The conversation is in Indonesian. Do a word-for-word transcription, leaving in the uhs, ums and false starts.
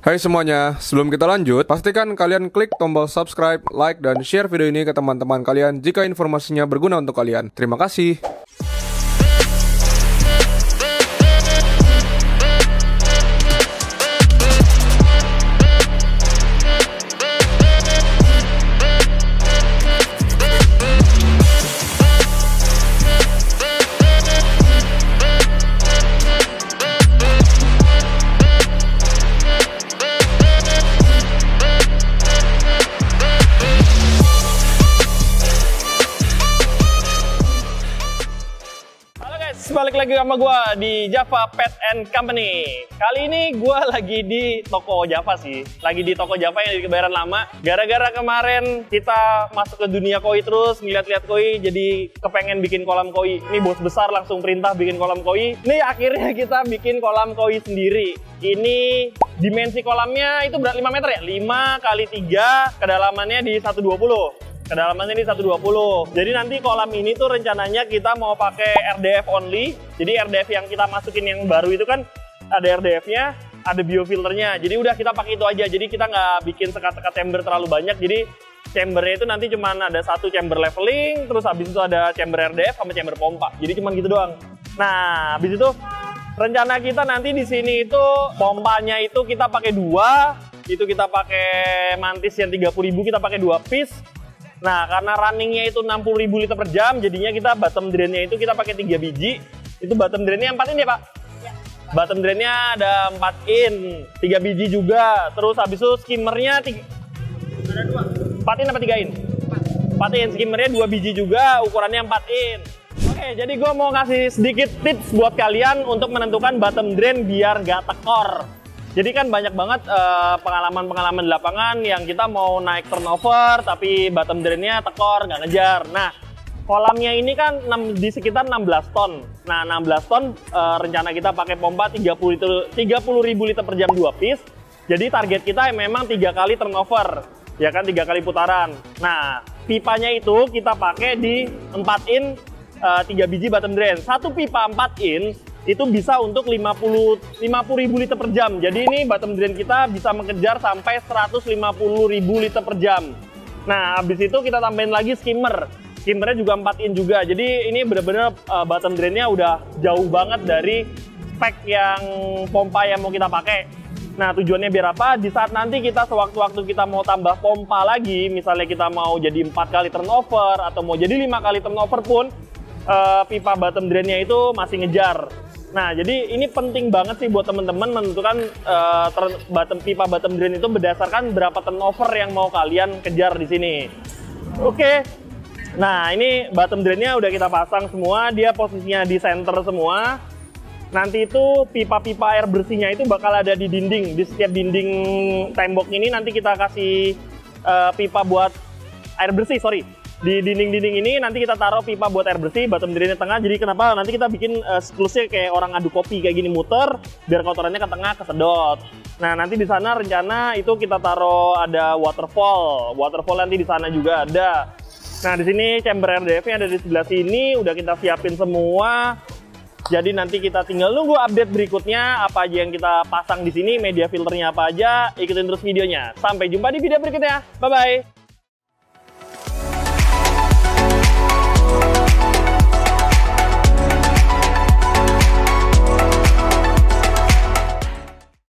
Hai semuanya, sebelum kita lanjut, pastikan kalian klik tombol subscribe, like, dan share video ini ke teman-teman kalian jika informasinya berguna untuk kalian. Terima kasih. Balik lagi sama gue di Java Pet and Company. Kali ini gue lagi di toko Java sih. Lagi di toko Java yang di Kebayoran Lama. Gara-gara kemarin kita masuk ke dunia koi terus, ngeliat-liat koi, jadi kepengen bikin kolam koi. Ini bos besar langsung perintah bikin kolam koi. Ini akhirnya kita bikin kolam koi sendiri. Ini dimensi kolamnya itu berat lima meter ya? lima kali tiga, kedalamannya di seratus dua puluh. Kedalamannya ini seratus dua puluh. Jadi nanti kolam ini tuh rencananya kita mau pakai R D F only. Jadi R D F yang kita masukin yang baru itu kan ada R D F-nya, ada biofilternya. Jadi udah kita pakai itu aja. Jadi kita nggak bikin sekat-sekat chamber terlalu banyak. Jadi chambernya itu nanti cuma ada satu chamber leveling, terus habis itu ada chamber R D F sama chamber pompa. Jadi cuma gitu doang. Nah, habis itu rencana kita nanti di sini itu pompanya itu kita pakai dua. Itu kita pakai mantis yang tiga puluh ribu, kita pakai dua piece. Nah, karena runningnya itu enam puluh ribu liter per jam, jadinya kita bottom drainnya itu kita pakai tiga biji. Itu bottom drainnya empat in ya, Pak? Ya. Bottom drainnya ada empat in, tiga biji juga. Terus habis itu skimmernya tiga... ada dua. empat in apa tiga in? empat in, skimmernya dua biji juga, ukurannya empat in. Oke, jadi gue mau ngasih sedikit tips buat kalian untuk menentukan bottom drain biar gak tekor. Jadi kan banyak banget pengalaman-pengalaman uh, di lapangan yang kita mau naik turnover tapi bottom drainnya tekor, nggak ngejar. Nah, kolamnya ini kan di sekitar enam belas ton. Nah, enam belas ton uh, rencana kita pakai pompa tiga puluh ribu liter per jam dua piece. Jadi target kita memang tiga kali turnover, ya kan, tiga kali putaran. Nah, pipanya itu kita pakai di empat in, uh, tiga biji bottom drain. Satu pipa empat in itu bisa untuk lima puluh ribu liter per jam. Jadi ini bottom drain kita bisa mengejar sampai seratus lima puluh ribu liter per jam. Nah, habis itu kita tambahin lagi skimmer. Skimmernya juga empat in juga. Jadi ini benar-benar uh, bottom drainnya udah jauh banget dari spek yang pompa yang mau kita pakai. Nah, tujuannya biar apa? Di saat nanti kita sewaktu-waktu kita mau tambah pompa lagi, misalnya kita mau jadi empat kali turnover atau mau jadi lima kali turnover pun, uh, pipa bottom drainnya itu masih ngejar. Nah, jadi ini penting banget sih buat teman-teman menentukan uh, bottom, pipa bottom drain itu berdasarkan berapa turnover yang mau kalian kejar di sini. Oke. Nah, ini bottom drainnya udah kita pasang semua, dia posisinya di center semua. Nanti itu pipa-pipa air bersihnya itu bakal ada di dinding, di setiap dinding tembok ini nanti kita kasih uh, pipa buat air bersih, sorry. Di dinding-dinding ini nanti kita taruh pipa buat air bersih, bottom drainnya tengah. Jadi kenapa nanti kita bikin uh, siklusnya kayak orang aduk kopi kayak gini, muter biar kotorannya ke tengah kesedot. Nah, nanti di sana rencana itu kita taruh ada waterfall. Waterfall nanti di sana juga ada. Nah, di sini chamber R D F-nya ada di sebelah sini, udah kita siapin semua. Jadi nanti kita tinggal nunggu update berikutnya apa aja yang kita pasang di sini, media filternya apa aja. Ikutin terus videonya. Sampai jumpa di video berikutnya. Bye bye.